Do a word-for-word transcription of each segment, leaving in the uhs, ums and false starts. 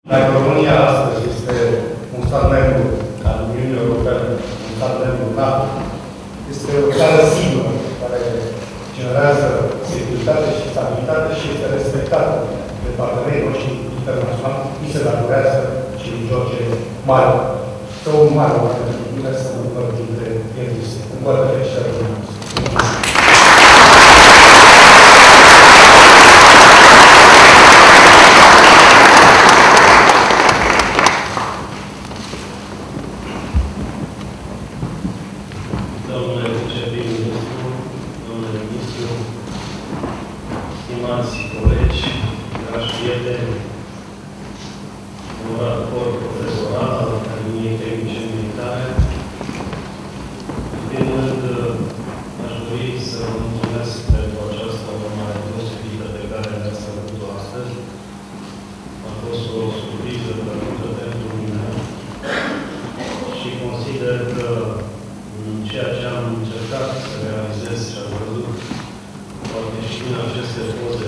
Dacă România astăzi este un stat membru al Uniunii Europene, un stat membru NATO, este o țară sigură care generează securitate și stabilitate și este respectată de partenerii noștri internaționali, îi se datorează și lui George Mare. Este o mare oară pentru mine să mă împăr dintre ele. Împărtărește și rămâneți. Domnule viceprim-ministru, domnule ministru, stimați colegi, dragi prieteni, onorat corp profesoral al Academiei Tehnice Militare, în primul rând, aș dori să vă mulțumesc pentru această onoare deosebită pe care ne-ați făcut-o astăzi. A fost o surpriză plăcută pentru mine și consider că ceea ce am încercat să realizez și am văzut, poate și din aceste poze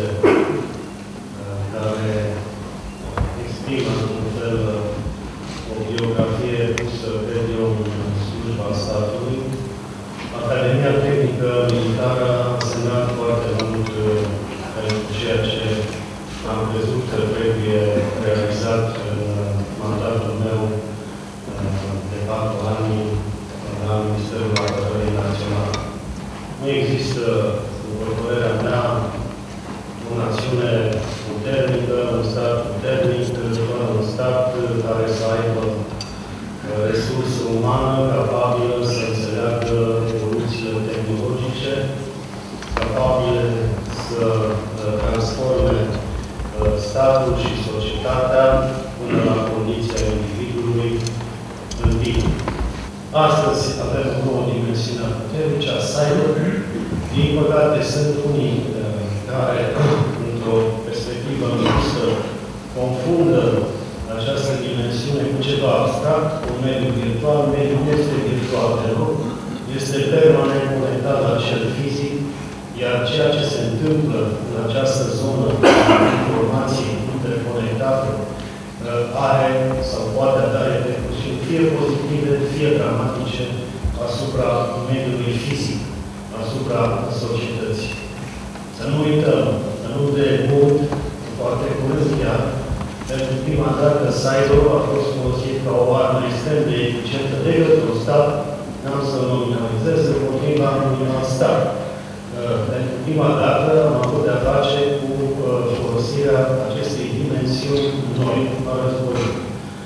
care exprimă, într-un fel, o biografie pusă, cred eu, în slujba statului. Academia Tehnică Militară a însemnat foarte mult pentru ceea ce am crezut că trebuie realizat în mandatul meu de patru ani la Ministerul Apărării Naționale. Nu există, după părerea mea, o națiune puternică, un stat puternic, fără un stat care să aibă resursă umană capabilă să înțeleagă evoluțiile tehnologice, capabilă să transforme statul și societatea până la condiția individului în bine. Astăzi avem o nouă dimensiune a puterii, cea cyber. Din păcate, sunt unii care, într-o perspectivă mixtă, confundă această dimensiune cu ceva abstract, cu un mediu virtual. Mediul nu este virtual deloc, este permanent conectat la cel fizic, iar ceea ce se întâmplă în această zonă de informații interconectate are sau poate avea repercusiuni fie pozitive, fie dramatice asupra mediului fizic, asupra societății. Să nu uităm, că nu de mult, foarte curând chiar, pentru prima dată cyberul a fost folosit ca o armă extrem de eficientă de către un stat, n-am să nominalizez, împotriva unui alt stat. Pentru prima dată am avut de-a face cu folosirea acestei dimensiuni noi a războiului.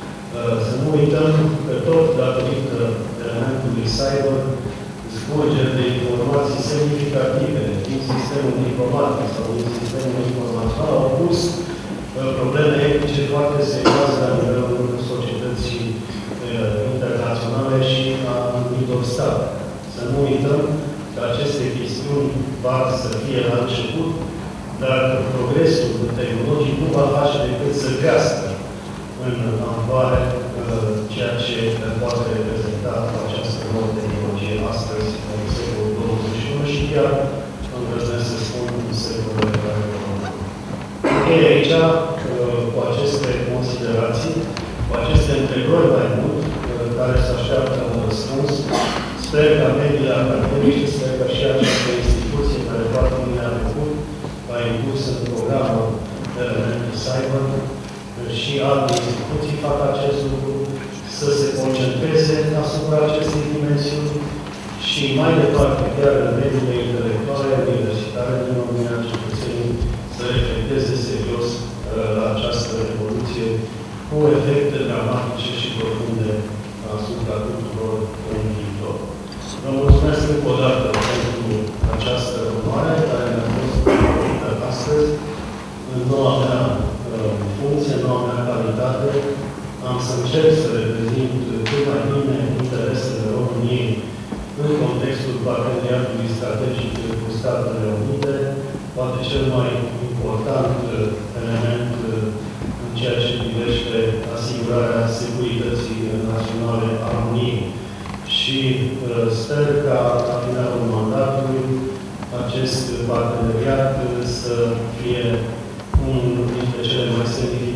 Să nu uităm că tot datorită elementului cyber, scurgeri de informații semnificative din sistemul diplomatic sau din sistemul informațional au pus probleme etice foarte serioase la nivelul societății internaționale și a anumitor state. Să nu uităm că aceste chestiuni par să fie la început, dar progresul tehnologic nu va face decât să crească în amploare ceea ce poate reprezenta această nouă tehnologie astăzi, în secolul douăzeci și unu și chiar îndrăznesc să spun în secolul care urmează. Închei aici, cu aceste considerații, cu aceste întrebări mai mult, care se așteaptă un răspuns. Sper ca mediile academice, sper că și această instituție care poate mine a făcut, a impus în programul elementul cyber, și alte instituții fac acest lucru, să se concentreze asupra acestei dimensiuni și mai departe, chiar în mediile intelectuale, universitare din România, cetățenii să reflecteze serios la această revoluție cu efecte dramatice și profunde asupra tuturor în viitor. Vă mulțumesc încă o dată pentru această onoare care mi-a fost oferită astăzi. În noua mea funcție, în noua mea calitate, am să încerc să reprezint cât mai bine interesele României în contextul parteneriatului strategic cu Statele Unite, poate cel mai important element în ceea ce privește asigurarea securității naționale a României. Și sper ca la finalul mandatului acest parteneriat să fie unul dintre cele mai semnificative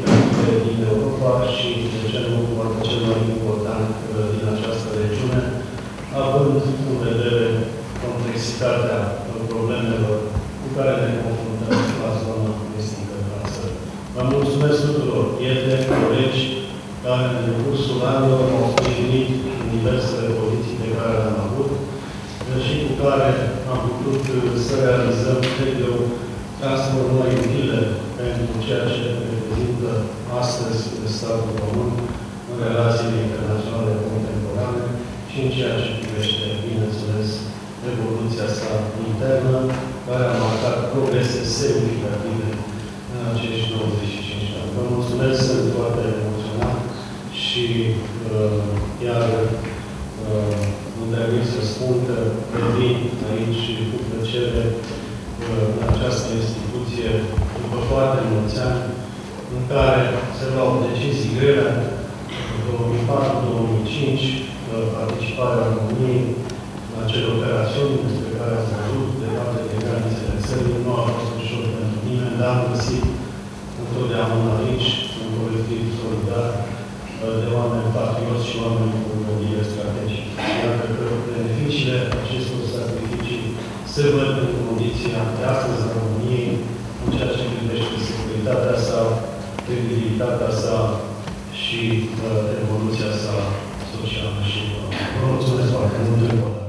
țările din Europa și, de ce nu, poate cel mai important din această regiune, având în vedere complexitatea problemelor cu care ne confruntăm la zona estică a țării. Vă mulțumesc tuturor prieteni, colegi, care în cursul anilor au sprijinit în diversele poziții pe care le-am avut și cu care am putut să realizăm, cred eu, transformări utile pentru ceea ce reprezintă astăzi statul român în relațiile internaționale contemporane și în ceea ce privește, bineînțeles, evoluția sa internă, care a marcat progrese semnificative în acești douăzeci și cinci ani. Vă mulțumesc, sunt foarte emoționat și uh, iar uh, îmi trebuie să spun că revin aici cu plăcere uh, în această instituție după foarte mulți ani în care se luau decizii grele, în două mii patru două mii cinci, uh, participarea României la acele operațiuni despre care ați văzut, departe de granițele țării, nu a fost ușor pentru nimeni, dar am găsit întotdeauna aici un colectiv solidar de oameni patrioți și oameni cu gândire strategică. Iată că beneficiile acestor sacrificii se văd în condiția de astăzi a României, în ceea ce privește securitatea sa, credibilitatea sa și uh, evoluția sa socială și economică. Vă mulțumesc foarte mult.